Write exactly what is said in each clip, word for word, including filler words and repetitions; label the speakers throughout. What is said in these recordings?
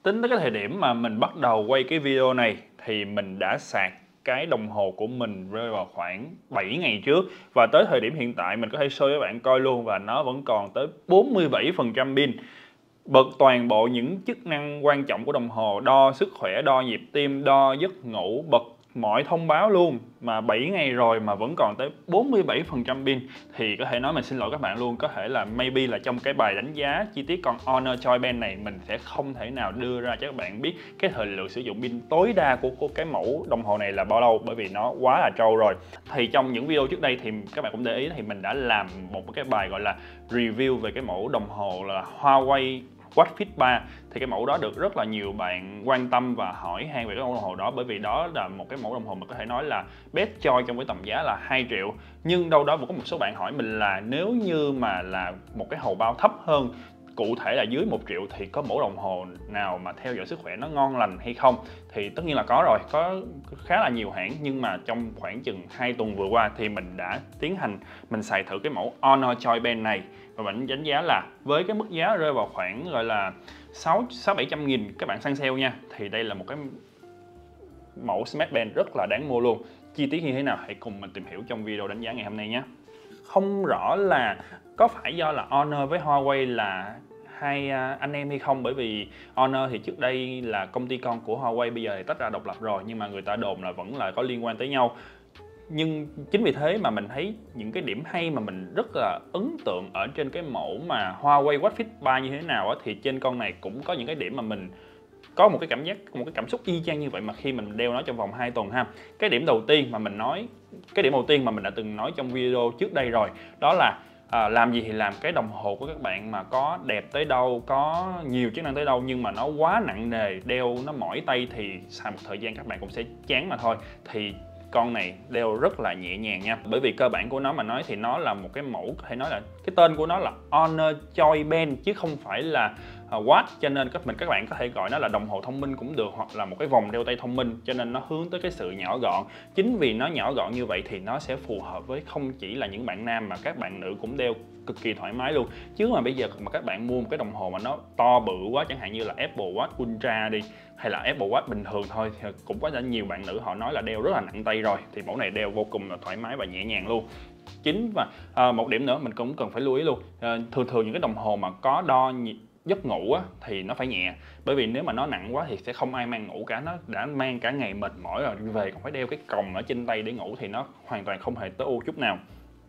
Speaker 1: Tính tới cái thời điểm mà mình bắt đầu quay cái video này thì mình đã sạc cái đồng hồ của mình rơi vào khoảng bảy ngày trước, và tới thời điểm hiện tại mình có thể show cho các bạn coi luôn, và nó vẫn còn tới bốn mươi bảy phần trăm pin. Bật toàn bộ những chức năng quan trọng của đồng hồ, đo sức khỏe, đo nhịp tim, đo giấc ngủ, bật mọi thông báo luôn, mà bảy ngày rồi mà vẫn còn tới bốn mươi bảy phần trăm pin, thì có thể nói mình xin lỗi các bạn luôn. Có thể là maybe là trong cái bài đánh giá chi tiết con Honor Joy Band này mình sẽ không thể nào đưa ra cho các bạn biết cái thời lượng sử dụng pin tối đa của, của cái mẫu đồng hồ này là bao lâu, bởi vì nó quá là trâu rồi. Thì trong những video trước đây thì các bạn cũng để ý thì mình đã làm một cái bài gọi là review về cái mẫu đồng hồ là Huawei Watch Fit ba, thì cái mẫu đó được rất là nhiều bạn quan tâm và hỏi han về cái mẫu đồng hồ đó, bởi vì đó là một cái mẫu đồng hồ mà có thể nói là best choice trong cái tầm giá là hai triệu. Nhưng đâu đó cũng có một số bạn hỏi mình là nếu như mà là một cái hầu bao thấp hơn, cụ thể là dưới một triệu, thì có mẫu đồng hồ nào mà theo dõi sức khỏe nó ngon lành hay không? Thì tất nhiên là có rồi, có khá là nhiều hãng, nhưng mà trong khoảng chừng hai tuần vừa qua thì mình đã tiến hành mình xài thử cái mẫu Honor Joy Band này, và mình đánh giá là với cái mức giá rơi vào khoảng gọi là sáu bảy trăm nghìn các bạn săn sale nha, thì đây là một cái mẫu smartband rất là đáng mua luôn. Chi tiết như thế nào hãy cùng mình tìm hiểu trong video đánh giá ngày hôm nay nhé. Không rõ là có phải do là Honor với Huawei là hai anh em hay không, bởi vì Honor thì trước đây là công ty con của Huawei, bây giờ thì tách ra độc lập rồi, nhưng mà người ta đồn là vẫn là có liên quan tới nhau. Nhưng chính vì thế mà mình thấy những cái điểm hay mà mình rất là ấn tượng ở trên cái mẫu mà Huawei Watch Fit ba như thế nào á, thì trên con này cũng có những cái điểm mà mình có một cái cảm giác, một cái cảm xúc y chang như vậy mà khi mình đeo nó trong vòng hai tuần ha. Cái điểm đầu tiên mà mình nói, cái điểm đầu tiên mà mình đã từng nói trong video trước đây rồi, đó là à, làm gì thì làm, cái đồng hồ của các bạn mà có đẹp tới đâu, có nhiều chức năng tới đâu, nhưng mà nó quá nặng nề, đeo nó mỏi tay thì xài một thời gian các bạn cũng sẽ chán mà thôi. Thì con này đeo rất là nhẹ nhàng nha, bởi vì cơ bản của nó mà nói thì nó là một cái mẫu, có thể nói là cái tên của nó là Honor Joy Band chứ không phải là watch, cho nên các mình các bạn có thể gọi nó là đồng hồ thông minh cũng được, hoặc là một cái vòng đeo tay thông minh, cho nên nó hướng tới cái sự nhỏ gọn. Chính vì nó nhỏ gọn như vậy thì nó sẽ phù hợp với không chỉ là những bạn nam mà các bạn nữ cũng đeo cực kỳ thoải mái luôn. Chứ mà bây giờ mà các bạn mua một cái đồng hồ mà nó to bự quá, chẳng hạn như là Apple Watch Ultra đi, hay là Apple Watch bình thường thôi, thì cũng có nhiều bạn nữ họ nói là đeo rất là nặng tay rồi, thì mẫu này đeo vô cùng là thoải mái và nhẹ nhàng luôn. Chính và à, một điểm nữa mình cũng cần phải lưu ý luôn, à, thường thường những cái đồng hồ mà có đo nhịp giấc ngủ á, thì nó phải nhẹ, bởi vì nếu mà nó nặng quá thì sẽ không ai mang ngủ cả, nó đã mang cả ngày mệt mỏi rồi, về còn phải đeo cái còng ở trên tay để ngủ thì nó hoàn toàn không hề tối ưu chút nào.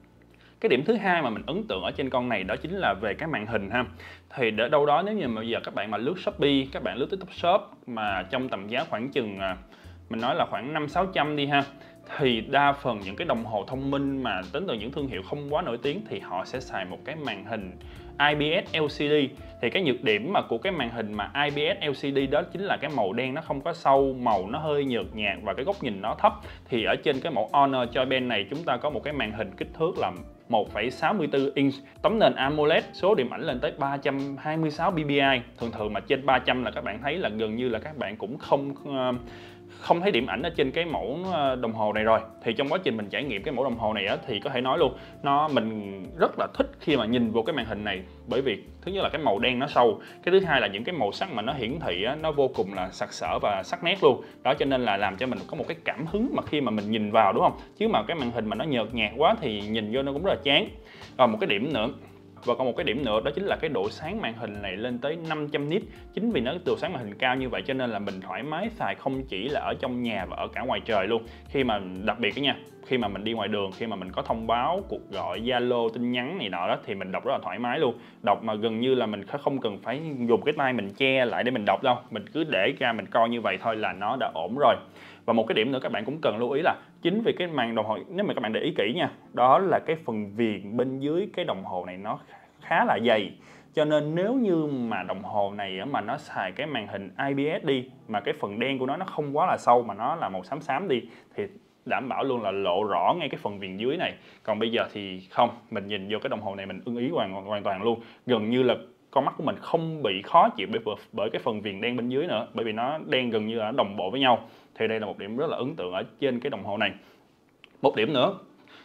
Speaker 1: Cái điểm thứ hai mà mình ấn tượng ở trên con này đó chính là về cái màn hình ha. Thì để đâu đó nếu như mà bây giờ các bạn mà lướt Shopee, các bạn lướt TikTok Shop mà trong tầm giá khoảng chừng mình nói là khoảng năm sáu trăm đi ha, thì đa phần những cái đồng hồ thông minh mà đến từ những thương hiệu không quá nổi tiếng thì họ sẽ xài một cái màn hình i pê ét lờ xê đê. Thì cái nhược điểm mà của cái màn hình mà i pê ét lờ xê đê đó chính là cái màu đen nó không có sâu, màu nó hơi nhợt nhạt và cái góc nhìn nó thấp. Thì ở trên cái mẫu Honor Joy Band này chúng ta có một cái màn hình kích thước là một phẩy sáu mươi tư inch, tấm nền AMOLED, số điểm ảnh lên tới ba trăm hai mươi sáu pê pê i. Thường thường mà trên ba trăm là các bạn thấy là gần như là các bạn cũng không uh, không thấy điểm ảnh ở trên cái mẫu đồng hồ này rồi. Thì trong quá trình mình trải nghiệm cái mẫu đồng hồ này á, thì có thể nói luôn nó mình rất là thích khi mà nhìn vô cái màn hình này, bởi vì thứ nhất là cái màu đen nó sâu, cái thứ hai là những cái màu sắc mà nó hiển thị á, nó vô cùng là sặc sỡ và sắc nét luôn đó, cho nên là làm cho mình có một cái cảm hứng mà khi mà mình nhìn vào, đúng không? Chứ mà cái màn hình mà nó nhợt nhạt quá thì nhìn vô nó cũng rất là chán. Và một cái điểm nữa Và còn một cái điểm nữa đó chính là cái độ sáng màn hình này lên tới năm trăm nit. Chính vì nó độ sáng màn hình cao như vậy cho nên là mình thoải mái xài không chỉ là ở trong nhà và ở cả ngoài trời luôn. Khi mà đặc biệt cái nha, khi mà mình đi ngoài đường, khi mà mình có thông báo, cuộc gọi, Zalo, tin nhắn này nọ đó thì mình đọc rất là thoải mái luôn. Đọc mà gần như là mình không cần phải dùng cái tay mình che lại để mình đọc đâu. Mình cứ để ra mình coi như vậy thôi là nó đã ổn rồi. Và một cái điểm nữa các bạn cũng cần lưu ý là chính vì cái màn đồng hồ, nếu mà các bạn để ý kỹ nha, đó là cái phần viền bên dưới cái đồng hồ này nó khá là dày. Cho nên nếu như mà đồng hồ này mà nó xài cái màn hình i pê ét đi, mà cái phần đen của nó nó không quá là sâu mà nó là màu xám xám đi, thì đảm bảo luôn là lộ rõ ngay cái phần viền dưới này. Còn bây giờ thì không, mình nhìn vô cái đồng hồ này mình ưng ý hoàn, hoàn toàn luôn. Gần như là con mắt của mình không bị khó chịu bởi, bởi cái phần viền đen bên dưới nữa, bởi vì nó đen gần như là đồng bộ với nhau. Thì đây là một điểm rất là ấn tượng ở trên cái đồng hồ này. Một điểm nữa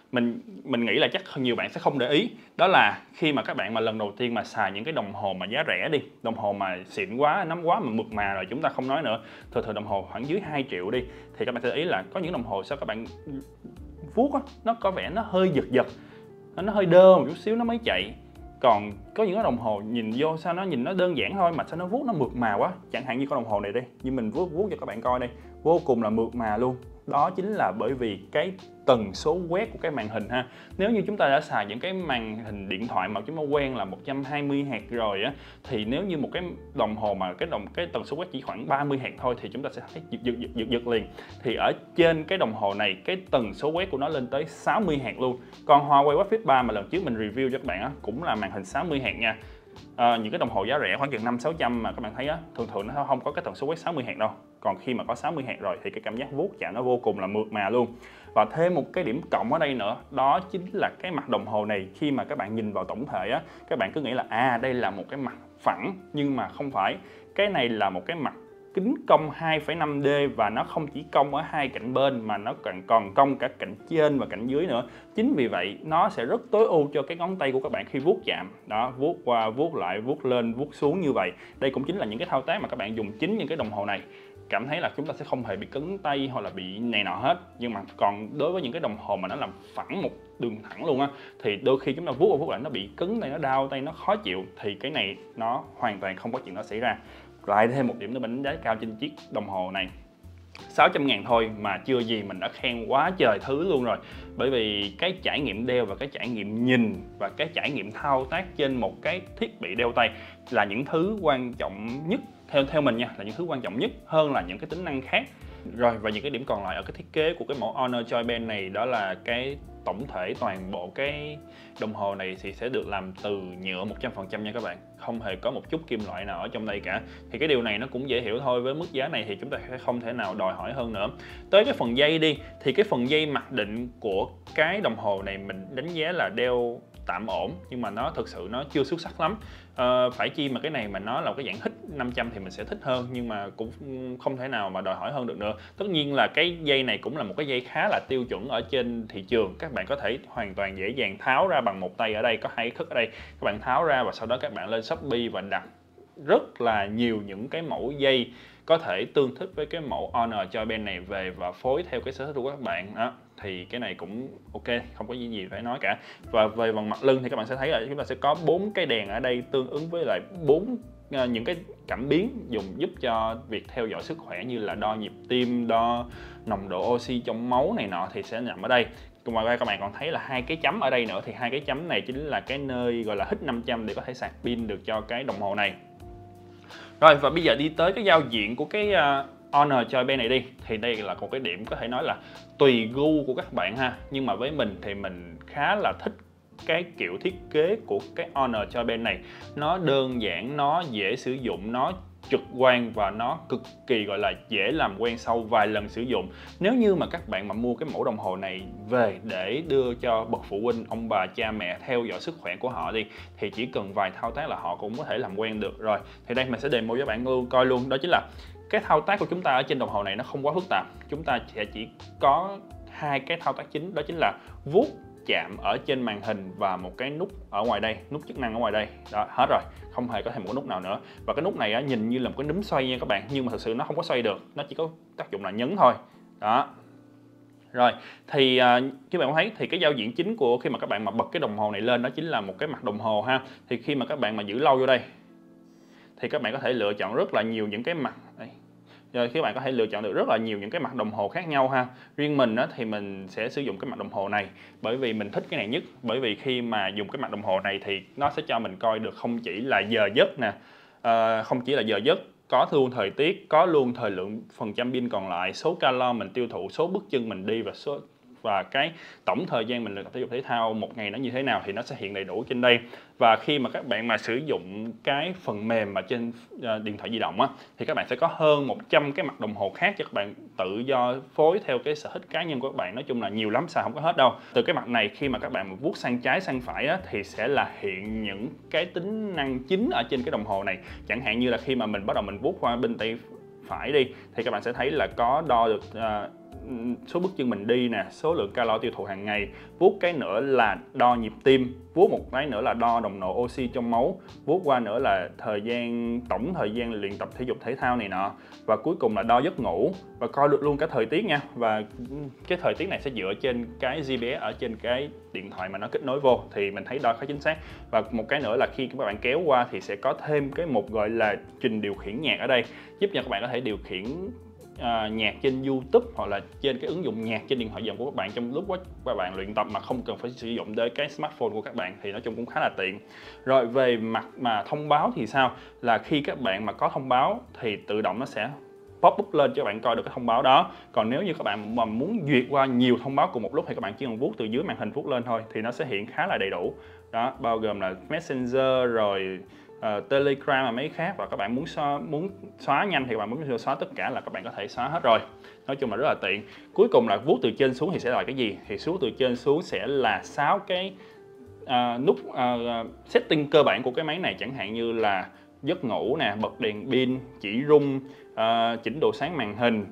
Speaker 1: mình mình nghĩ là chắc nhiều bạn sẽ không để ý, đó là khi mà các bạn mà lần đầu tiên mà xài những cái đồng hồ mà giá rẻ đi, đồng hồ mà xịn quá, nắm quá mà mượt mà rồi chúng ta không nói nữa, thường thường đồng hồ khoảng dưới hai triệu đi, thì các bạn sẽ để ý là có những đồng hồ sao các bạn vuốt á, nó có vẻ nó hơi giật giật, nó hơi đơ một chút xíu nó mới chạy. Còn có những cái đồng hồ nhìn vô sao nó nhìn nó đơn giản thôi mà sao nó vuốt nó mượt mà quá. Chẳng hạn như con đồng hồ này đi, như mình vuốt vuốt cho các bạn coi đây, vô cùng là mượt mà luôn. Đó chính là bởi vì cái tần số quét của cái màn hình ha. Nếu như chúng ta đã xài những cái màn hình điện thoại mà chúng ta quen là một trăm hai mươi héc rồi á, thì nếu như một cái đồng hồ mà cái đồng cái tần số quét chỉ khoảng ba mươi héc thôi thì chúng ta sẽ thấy giật giật giật giật, giật liền. Thì ở trên cái đồng hồ này cái tần số quét của nó lên tới sáu mươi héc luôn. Còn Huawei Watch Fit ba mà lần trước mình review cho các bạn á, cũng là màn hình sáu mươi héc nha. À, những cái đồng hồ giá rẻ khoảng chừng năm sáu trăm mà các bạn thấy á, thường thường nó không có cái tần số quét sáu mươi héc đâu. Còn khi mà có sáu mươi héc rồi thì cái cảm giác vuốt chạm nó vô cùng là mượt mà luôn. Và thêm một cái điểm cộng ở đây nữa, đó chính là cái mặt đồng hồ này khi mà các bạn nhìn vào tổng thể á, các bạn cứ nghĩ là à đây là một cái mặt phẳng, nhưng mà không phải. Cái này là một cái mặt kính cong hai phẩy năm D và nó không chỉ cong ở hai cạnh bên mà nó còn còn cong cả cạnh trên và cạnh dưới nữa. Chính vì vậy nó sẽ rất tối ưu cho cái ngón tay của các bạn khi vuốt chạm. Đó, vuốt qua vuốt lại, vuốt lên, vuốt xuống như vậy. Đây cũng chính là những cái thao tác mà các bạn dùng chính những cái đồng hồ này. Cảm thấy là chúng ta sẽ không hề bị cứng tay hoặc là bị này nọ hết. Nhưng mà còn đối với những cái đồng hồ mà nó làm phẳng một đường thẳng luôn á, thì đôi khi chúng ta vuốt qua vuốt lại nó bị cứng tay, nó đau tay, nó khó chịu. Thì cái này nó hoàn toàn không có chuyện đó xảy ra. Lại thêm một điểm nữa mình đánh giá cao trên chiếc đồng hồ này, sáu trăm ngàn thôi mà chưa gì mình đã khen quá trời thứ luôn rồi. Bởi vì cái trải nghiệm đeo và cái trải nghiệm nhìn và cái trải nghiệm thao tác trên một cái thiết bị đeo tay là những thứ quan trọng nhất, theo theo mình nha, là những thứ quan trọng nhất hơn là những cái tính năng khác. Rồi, và những cái điểm còn lại ở cái thiết kế của cái mẫu Honor Joy Band này, đó là cái tổng thể toàn bộ cái đồng hồ này thì sẽ được làm từ nhựa một trăm phần trăm nha các bạn, không hề có một chút kim loại nào ở trong đây cả. Thì cái điều này nó cũng dễ hiểu thôi, với mức giá này thì chúng ta sẽ không thể nào đòi hỏi hơn nữa. Tới cái phần dây đi, thì cái phần dây mặc định của cái đồng hồ này mình đánh giá là đeo tạm ổn, nhưng mà nó thực sự nó chưa xuất sắc lắm. Ờ, phải chi mà cái này mà nó là cái dạng hít năm trăm thì mình sẽ thích hơn, nhưng mà cũng không thể nào mà đòi hỏi hơn được nữa. Tất nhiên là cái dây này cũng là một cái dây khá là tiêu chuẩn ở trên thị trường, các bạn có thể hoàn toàn dễ dàng tháo ra bằng một tay. Ở đây có hai khớp ở đây, các bạn tháo ra và sau đó các bạn lên Shopee và đặt rất là nhiều những cái mẫu dây có thể tương thích với cái mẫu Honor Joy Band này về và phối theo cái sở thích của các bạn đó. Thì cái này cũng ok, không có gì gì phải nói cả. Và về phần mặt lưng thì các bạn sẽ thấy là chúng ta sẽ có bốn cái đèn ở đây tương ứng với lại bốn uh, những cái cảm biến dùng giúp cho việc theo dõi sức khỏe, như là đo nhịp tim, đo nồng độ oxy trong máu này nọ thì sẽ nằm ở đây. Ngoài ra các bạn còn thấy là hai cái chấm ở đây nữa, thì hai cái chấm này chính là cái nơi gọi là hít năm trăm để có thể sạc pin được cho cái đồng hồ này. Rồi, và bây giờ đi tới cái giao diện của cái uh, Honor Joy Band này đi, thì đây là một cái điểm có thể nói là tùy gu của các bạn ha, nhưng mà với mình thì mình khá là thích cái kiểu thiết kế của cái Honor Joy Band này. Nó đơn giản, nó dễ sử dụng, nó trực quan và nó cực kỳ gọi là dễ làm quen sau vài lần sử dụng. Nếu như mà các bạn mà mua cái mẫu đồng hồ này về để đưa cho bậc phụ huynh, ông bà, cha mẹ theo dõi sức khỏe của họ đi, thì chỉ cần vài thao tác là họ cũng có thể làm quen được rồi. Thì đây mình sẽ demo cho bạn luôn coi luôn, đó chính là cái thao tác của chúng ta ở trên đồng hồ này nó không quá phức tạp. Chúng ta sẽ chỉ có hai cái thao tác chính, đó chính là vuốt chạm ở trên màn hình và một cái nút ở ngoài đây, nút chức năng ở ngoài đây. Đó, hết rồi, không hề có thêm một cái nút nào nữa. Và cái nút này á, nhìn như là một cái núm xoay nha các bạn, nhưng mà thực sự nó không có xoay được, nó chỉ có tác dụng là nhấn thôi. Đó. Rồi, thì à, các bạn có thấy thì cái giao diện chính của khi mà các bạn mà bật cái đồng hồ này lên đó chính là một cái mặt đồng hồ ha. Thì khi mà các bạn mà giữ lâu vô đây thì các bạn có thể lựa chọn rất là nhiều những cái mặt đây. Rồi các bạn có thể lựa chọn được rất là nhiều những cái mặt đồng hồ khác nhau ha. Riêng mình á, thì mình sẽ sử dụng cái mặt đồng hồ này bởi vì mình thích cái này nhất. Bởi vì khi mà dùng cái mặt đồng hồ này thì nó sẽ cho mình coi được không chỉ là giờ giấc nè, uh, không chỉ là giờ giấc, có luôn thời tiết, có luôn thời lượng phần trăm pin còn lại, số calo mình tiêu thụ, số bước chân mình đi và số và cái tổng thời gian mình luyện tập thể dục thể thao một ngày nó như thế nào thì nó sẽ hiện đầy đủ trên đây. Và khi mà các bạn mà sử dụng cái phần mềm mà trên uh, điện thoại di động á, thì các bạn sẽ có hơn một trăm cái mặt đồng hồ khác cho các bạn tự do phối theo cái sở thích cá nhân của các bạn. Nói chung là nhiều lắm, xài không có hết đâu. Từ cái mặt này khi mà các bạn mà vuốt sang trái sang phải á, thì sẽ là hiện những cái tính năng chính ở trên cái đồng hồ này. Chẳng hạn như là khi mà mình bắt đầu mình vuốt qua bên tay phải đi thì các bạn sẽ thấy là có đo được uh, số bước chân mình đi nè, số lượng calo tiêu thụ hàng ngày. Vuốt cái nữa là đo nhịp tim, vuốt một cái nữa là đo nồng độ oxy trong máu, vuốt qua nữa là thời gian tổng thời gian luyện tập thể dục thể thao này nọ, và cuối cùng là đo giấc ngủ và coi được luôn cả thời tiết nha. Và cái thời tiết này sẽ dựa trên cái giê pê ét ở trên cái điện thoại mà nó kết nối vô thì mình thấy đo khá chính xác. Và một cái nữa là khi các bạn kéo qua thì sẽ có thêm cái mục gọi là trình điều khiển nhạc ở đây, giúp cho các bạn có thể điều khiển uh, nhạc trên YouTube hoặc là trên cái ứng dụng nhạc trên điện thoại di động của các bạn trong lúc các bạn luyện tập mà không cần phải sử dụng tới cái smartphone của các bạn, thì nói chung cũng khá là tiện. Rồi về mặt mà thông báo thì sao, là khi các bạn mà có thông báo thì tự động nó sẽ pop up lên cho các bạn coi được cái thông báo đó. Còn nếu như các bạn mà muốn duyệt qua nhiều thông báo cùng một lúc thì các bạn chỉ cần vuốt từ dưới màn hình vuốt lên thôi thì nó sẽ hiện khá là đầy đủ đó, bao gồm là Messenger rồi uh, Telegram và mấy khác. Và các bạn muốn xóa, muốn xóa nhanh thì các bạn muốn xóa tất cả là các bạn có thể xóa hết rồi. Nói chung là rất là tiện. Cuối cùng là vuốt từ trên xuống thì sẽ là cái gì, thì vuốt từ trên xuống sẽ là sáu cái uh, nút uh, setting cơ bản của cái máy này, chẳng hạn như là giấc ngủ nè, bật đèn pin, chỉ rung, uh, chỉnh độ sáng màn hình,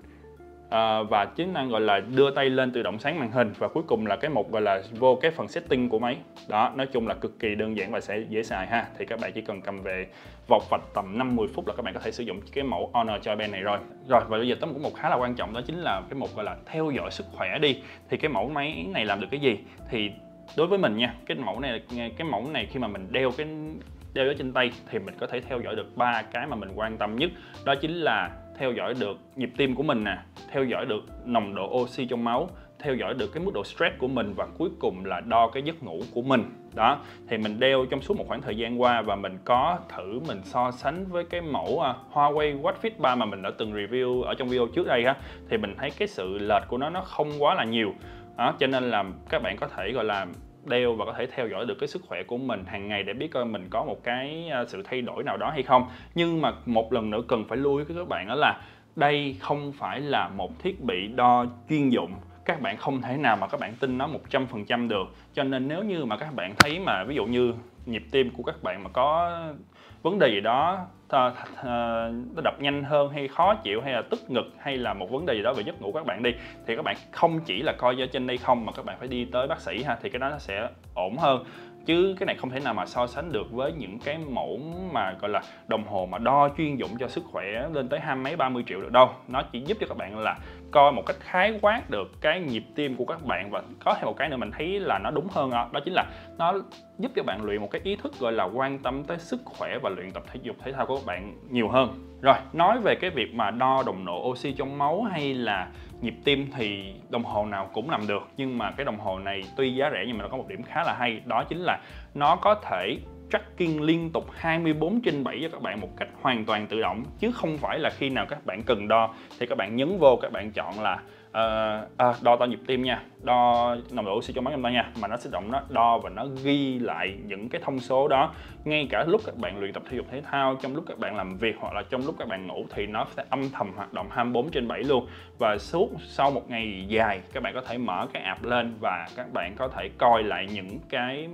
Speaker 1: uh, và chức năng gọi là đưa tay lên tự động sáng màn hình, và cuối cùng là cái mục gọi là vô cái phần setting của máy đó. Nói chung là cực kỳ đơn giản và sẽ dễ xài ha. Thì các bạn chỉ cần cầm về vọc vạch tầm năm mười phút là các bạn có thể sử dụng cái mẫu Honor Joyband này rồi. Rồi và bây giờ tới một mục khá là quan trọng, đó chính là cái mục gọi là theo dõi sức khỏe đi. Thì cái mẫu máy này làm được cái gì? Thì đối với mình nha, cái mẫu này cái mẫu này khi mà mình đeo cái đeo ở trên tay thì mình có thể theo dõi được ba cái mà mình quan tâm nhất, đó chính là theo dõi được nhịp tim của mình nè, theo dõi được nồng độ oxy trong máu, theo dõi được cái mức độ stress của mình, và cuối cùng là đo cái giấc ngủ của mình đó. Thì mình đeo trong suốt một khoảng thời gian qua và mình có thử mình so sánh với cái mẫu uh, Huawei Watch Fit ba mà mình đã từng review ở trong video trước đây ha, thì mình thấy cái sự lệch của nó nó không quá là nhiều đó, cho nên là các bạn có thể gọi là đeo và có thể theo dõi được cái sức khỏe của mình hàng ngày để biết coi mình có một cái sự thay đổi nào đó hay không. Nhưng mà một lần nữa cần phải lưu ý với các bạn đó là đây không phải là một thiết bị đo chuyên dụng, các bạn không thể nào mà các bạn tin nó một trăm phần trăm được. Cho nên nếu như mà các bạn thấy mà ví dụ như nhịp tim của các bạn mà có vấn đề gì đó, nó đập nhanh hơn hay khó chịu hay là tức ngực hay là một vấn đề gì đó về giấc ngủ các bạn đi, thì các bạn không chỉ là coi ở trên đây không mà các bạn phải đi tới bác sĩ ha, thì cái đó nó sẽ ổn hơn. Chứ cái này không thể nào mà so sánh được với những cái mẫu mà gọi là đồng hồ mà đo chuyên dụng cho sức khỏe lên tới hai mấy ba mươi triệu được đâu. Nó chỉ giúp cho các bạn là coi một cách khái quát được cái nhịp tim của các bạn, và có thêm một cái nữa mình thấy là nó đúng hơn đó, đó chính là nó giúp cho bạn luyện một cái ý thức gọi là quan tâm tới sức khỏe và luyện tập thể dục thể thao của các bạn nhiều hơn. Rồi, nói về cái việc mà đo nồng độ oxy trong máu hay là nhịp tim thì đồng hồ nào cũng làm được, nhưng mà cái đồng hồ này tuy giá rẻ nhưng mà nó có một điểm khá là hay, đó chính là nó có thể tracking liên tục hai mươi bốn trên bảy cho các bạn một cách hoàn toàn tự động, chứ không phải là khi nào các bạn cần đo thì các bạn nhấn vô, các bạn chọn là uh, à, đo đo nhịp tim nha, đo nồng độ oxy trong máu trong ta nha, mà nó sẽ động nó đo và nó ghi lại những cái thông số đó ngay cả lúc các bạn luyện tập thể dục thể thao, trong lúc các bạn làm việc hoặc là trong lúc các bạn ngủ, thì nó sẽ âm thầm hoạt động hai mươi bốn trên bảy luôn. Và suốt sau một ngày dài các bạn có thể mở cái app lên và các bạn có thể coi lại những cái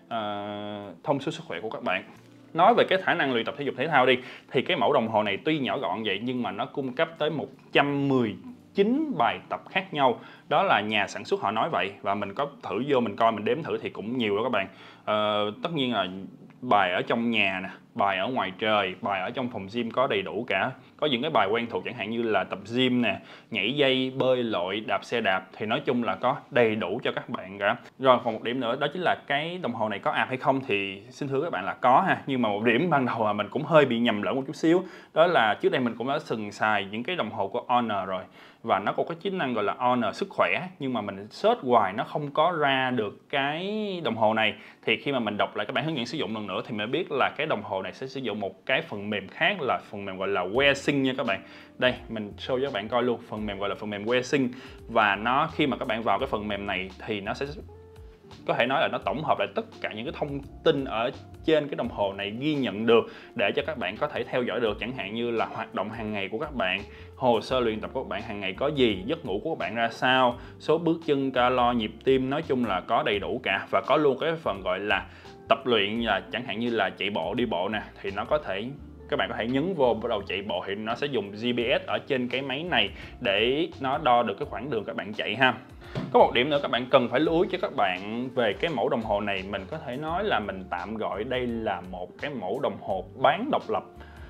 Speaker 1: uh, thông số sức khỏe của các bạn. Nói về cái khả năng luyện tập thể dục thể thao đi, thì cái mẫu đồng hồ này tuy nhỏ gọn vậy nhưng mà nó cung cấp tới một trăm mười chín bài tập khác nhau. Đó là nhà sản xuất họ nói vậy, và mình có thử vô mình coi, mình đếm thử thì cũng nhiều đó các bạn. ờ, Tất nhiên là bài ở trong nhà nè, bài ở ngoài trời, bài ở trong phòng gym có đầy đủ cả. Có những cái bài quen thuộc chẳng hạn như là tập gym nè, nhảy dây, bơi lội, đạp xe đạp, thì nói chung là có đầy đủ cho các bạn cả. Rồi còn một điểm nữa đó chính là cái đồng hồ này có app hay không thì xin thưa các bạn là có ha. Nhưng mà một điểm ban đầu là mình cũng hơi bị nhầm lẫn một chút xíu, đó là trước đây mình cũng đã từng xài những cái đồng hồ của Honor rồi, và nó có cái chức năng gọi là Honor sức khỏe, nhưng mà mình search hoài nó không có ra được cái đồng hồ này. Thì khi mà mình đọc lại các bản hướng dẫn sử dụng lần nữa thì mới biết là cái đồng hồ này sẽ sử dụng một cái phần mềm khác, là phần mềm gọi là WearSync nha các bạn. Đây mình show cho các bạn coi luôn, phần mềm gọi là phần mềm WearSync. Và nó khi mà các bạn vào cái phần mềm này thì nó sẽ có thể nói là nó tổng hợp lại tất cả những cái thông tin ở trên cái đồng hồ này ghi nhận được, để cho các bạn có thể theo dõi được, chẳng hạn như là hoạt động hàng ngày của các bạn, hồ sơ luyện tập của các bạn hàng ngày có gì, giấc ngủ của các bạn ra sao, số bước chân, calo, nhịp tim, nói chung là có đầy đủ cả. Và có luôn cái phần gọi là tập luyện, là chẳng hạn như là chạy bộ, đi bộ nè, thì nó có thể các bạn có thể nhấn vô bắt đầu chạy bộ thì nó sẽ dùng giê pê ét ở trên cái máy này để nó đo được cái khoảng đường các bạn chạy ha. Có một điểm nữa các bạn cần phải lưu ý cho các bạn về cái mẫu đồng hồ này, mình có thể nói là mình tạm gọi đây là một cái mẫu đồng hồ bán độc lập.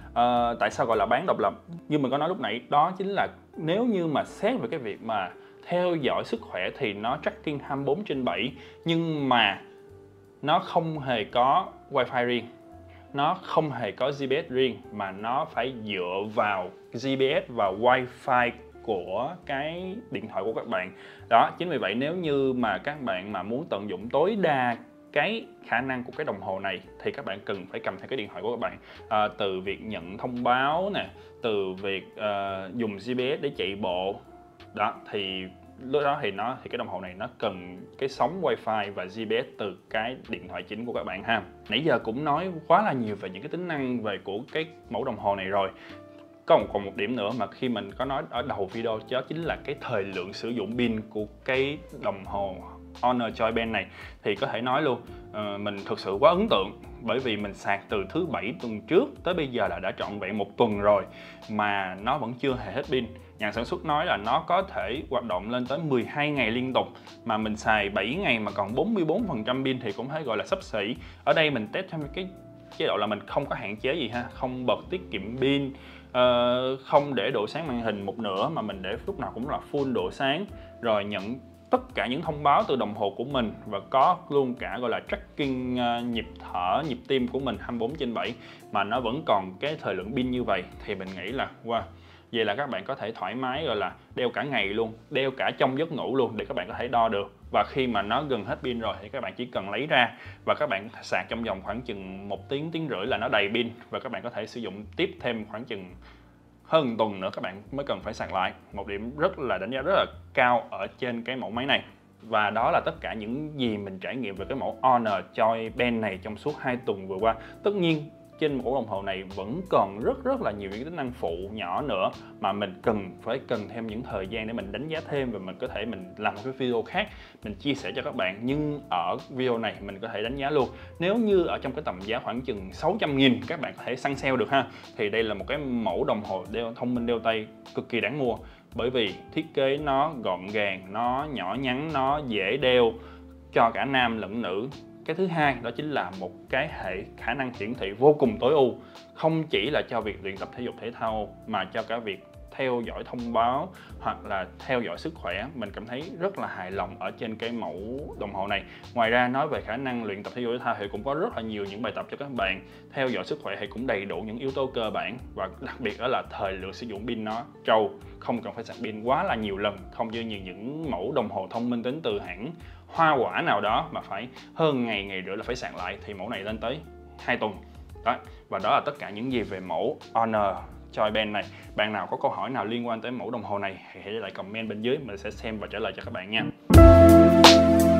Speaker 1: À, tại sao gọi là bán độc lập? Như mình có nói lúc nãy, đó chính là nếu như mà xét về cái việc mà theo dõi sức khỏe thì nó tracking hai mươi bốn trên bảy, nhưng mà nó không hề có Wi-Fi riêng, nó không hề có giê pê ét riêng, mà nó phải dựa vào giê pê ét và Wi-Fi của cái điện thoại của các bạn. Đó, chính vì vậy nếu như mà các bạn mà muốn tận dụng tối đa cái khả năng của cái đồng hồ này thì các bạn cần phải cầm theo cái điện thoại của các bạn. À, từ việc nhận thông báo nè, từ việc uh, dùng giê pê ét để chạy bộ, đó thì lúc đó thì nó thì cái đồng hồ này nó cần cái sóng Wi-Fi và giê pê ét từ cái điện thoại chính của các bạn ha. Nãy giờ cũng nói quá là nhiều về những cái tính năng về của cái mẫu đồng hồ này rồi. Có một còn một điểm nữa mà khi mình có nói ở đầu video, đó chính là cái thời lượng sử dụng pin của cái đồng hồ Honor Joy Band này. Thì có thể nói luôn, uh, mình thực sự quá ấn tượng, bởi vì mình sạc từ thứ bảy tuần trước tới bây giờ là đã trọn vẹn một tuần rồi mà nó vẫn chưa hề hết pin. Nhà sản xuất nói là nó có thể hoạt động lên tới mười hai ngày liên tục, mà mình xài bảy ngày mà còn bốn mươi bốn phần trăm pin thì cũng thấy gọi là xấp xỉ. Ở đây mình test thêm cái chế độ là mình không có hạn chế gì ha, không bật tiết kiệm pin, uh, không để độ sáng màn hình một nửa mà mình để lúc nào cũng là full độ sáng, rồi nhận tất cả những thông báo từ đồng hồ của mình và có luôn cả gọi là tracking uh, nhịp thở, nhịp tim của mình hai mươi bốn trên bảy mà nó vẫn còn cái thời lượng pin như vậy thì mình nghĩ là wow. Vậy là các bạn có thể thoải mái gọi là đeo cả ngày luôn, đeo cả trong giấc ngủ luôn để các bạn có thể đo được. Và khi mà nó gần hết pin rồi thì các bạn chỉ cần lấy ra và các bạn sạc trong vòng khoảng chừng một tiếng, tiếng rưỡi là nó đầy pin, và các bạn có thể sử dụng tiếp thêm khoảng chừng hơn tuần nữa các bạn mới cần phải sạc lại. Một điểm rất là đánh giá rất là cao ở trên cái mẫu máy này. Và đó là tất cả những gì mình trải nghiệm về cái mẫu Honor Joy Band này trong suốt hai tuần vừa qua. Tất nhiên trên mẫu đồng hồ này vẫn còn rất rất là nhiều những tính năng phụ nhỏ nữa mà mình cần phải cần thêm những thời gian để mình đánh giá thêm, và mình có thể mình làm một cái video khác mình chia sẻ cho các bạn. Nhưng ở video này mình có thể đánh giá luôn, nếu như ở trong cái tầm giá khoảng chừng sáu trăm nghìn các bạn có thể săn sale được ha, thì đây là một cái mẫu đồng hồ đeo thông minh đeo tay cực kỳ đáng mua, bởi vì thiết kế nó gọn gàng, nó nhỏ nhắn, nó dễ đeo cho cả nam lẫn nữ. Cái thứ hai đó chính là một cái hệ khả năng hiển thị vô cùng tối ưu, không chỉ là cho việc luyện tập thể dục thể thao mà cho cả việc theo dõi thông báo hoặc là theo dõi sức khỏe. Mình cảm thấy rất là hài lòng ở trên cái mẫu đồng hồ này. Ngoài ra nói về khả năng luyện tập thể dục thể thao thì cũng có rất là nhiều những bài tập cho các bạn. Theo dõi sức khỏe thì cũng đầy đủ những yếu tố cơ bản, và đặc biệt đó là thời lượng sử dụng pin nó trâu, không cần phải sạc pin quá là nhiều lần, không như những mẫu đồng hồ thông minh đến từ hãng hoa quả nào đó mà phải hơn ngày ngày rưỡi là phải sạc lại, thì mẫu này lên tới hai tuần đó. Và đó là tất cả những gì về mẫu Honor Joy Band này. Bạn nào có câu hỏi nào liên quan tới mẫu đồng hồ này thì hãy để lại comment bên dưới, mình sẽ xem và trả lời cho các bạn nha.